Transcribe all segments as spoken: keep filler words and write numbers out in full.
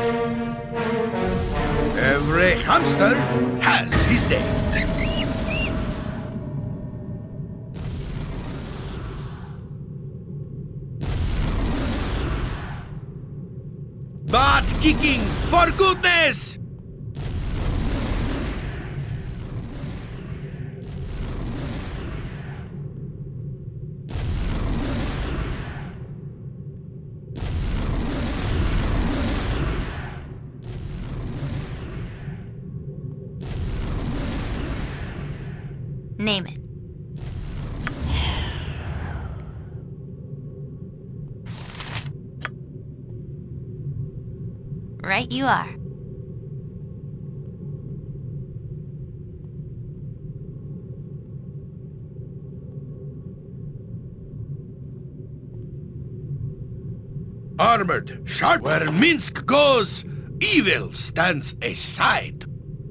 Every hamster has his day. Butt kicking, for goodness! Name it. Right you are. Armored, sharp. Where Minsk goes, evil stands aside.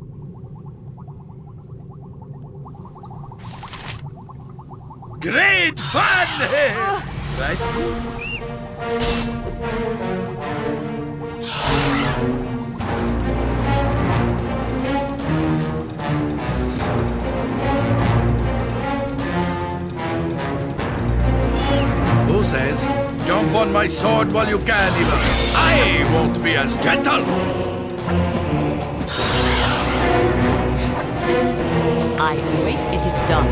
Great fun! Right? Who says, jump on my sword while you can, Eva? I won't be as gentle! I wait, it is done.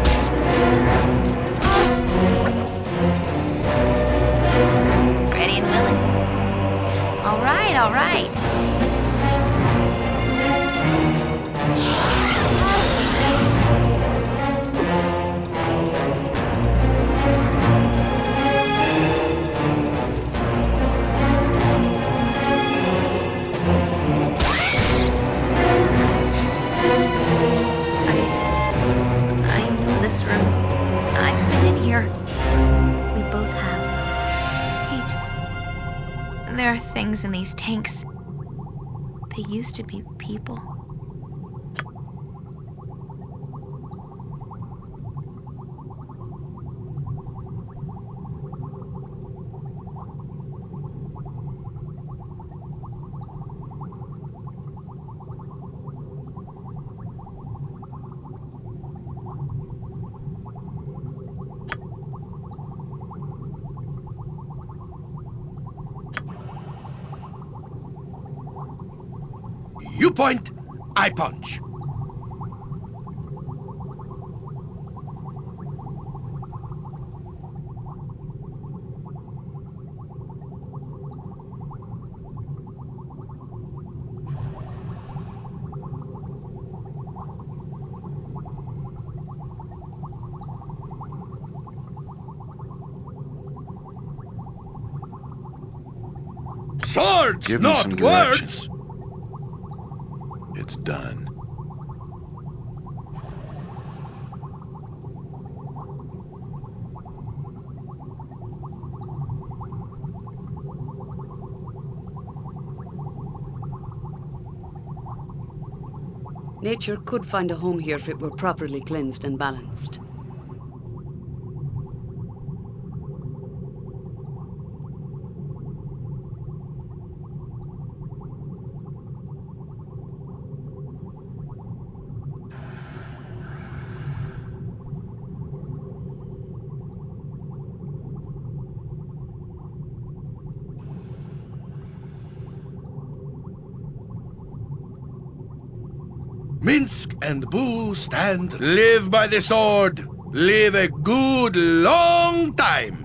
Ready and willing. All right, all right. There are things in these tanks. They used to be people. You point, I punch. Swords, Give me not some words! direction. It's done. Nature could find a home here if it were properly cleansed and balanced. Minsk and Boo stand. Live by the sword. Live a good long time.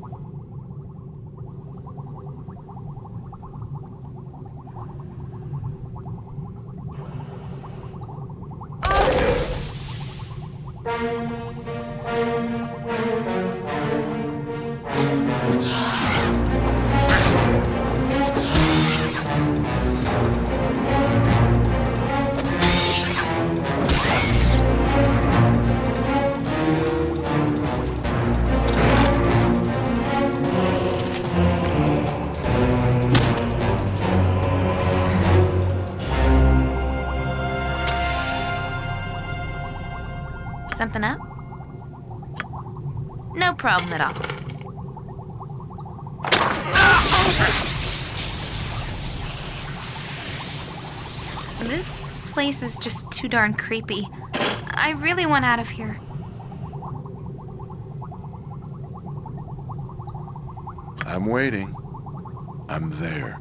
Something up? No problem at all. This place is just too darn creepy. I really want out of here. I'm waiting. I'm there.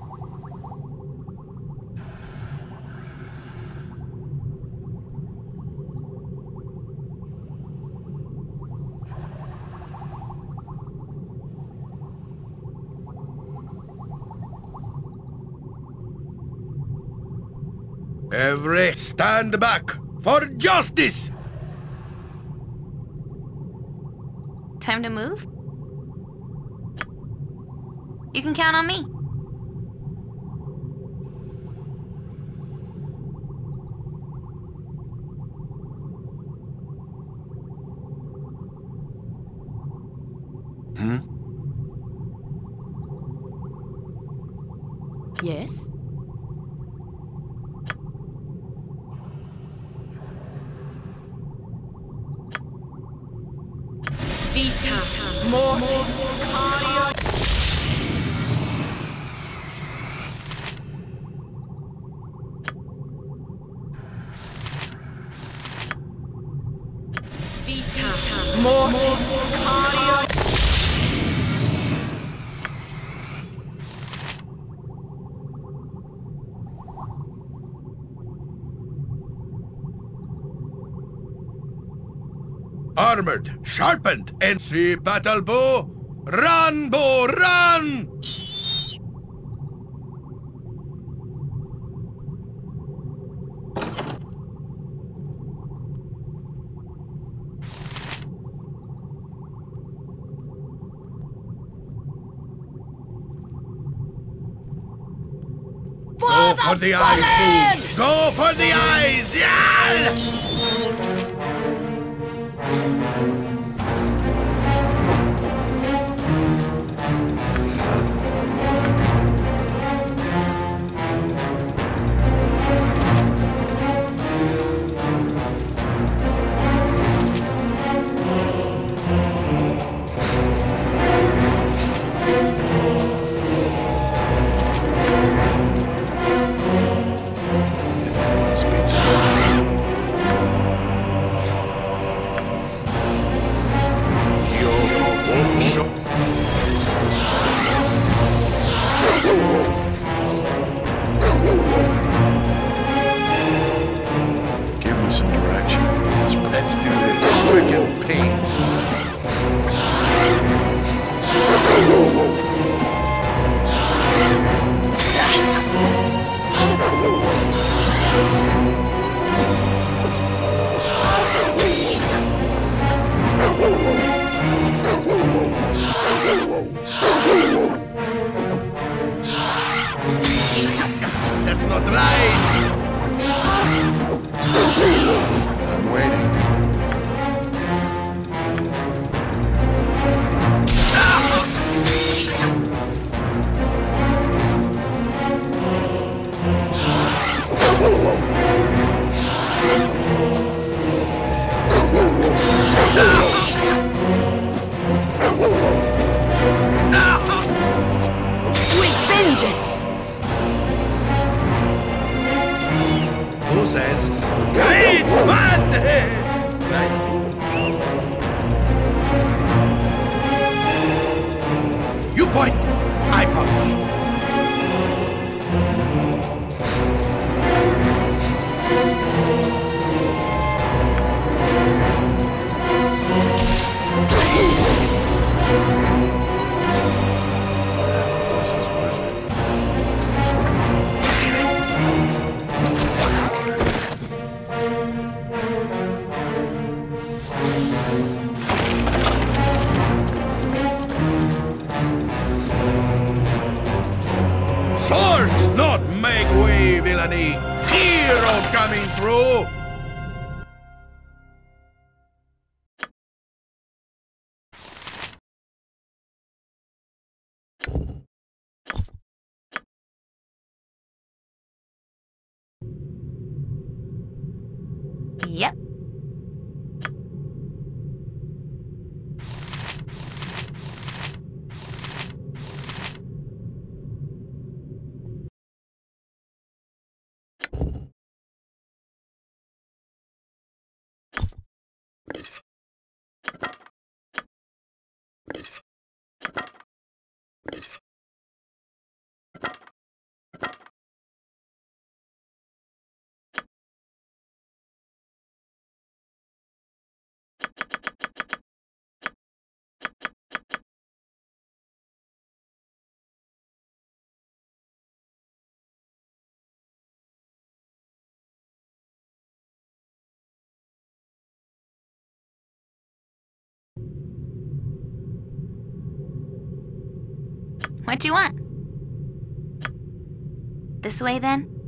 Every stand back for justice! Time to move? You can count on me. Hmm? Yes? Vita Mortis Cardio. Vita Mortis Cardio. Armored, sharpened, and see battle bow. Run, bow, run! Go for the eyes, bow! Go for the eyes! Yeah! Give me some direction. Let's, let's do this quick and painless. That's not right! I'm waiting. With vengeance! Who says? Great man! You point, I punch. Swords not make way, villainy! Hero coming through! Yep. What do you want? This way, then?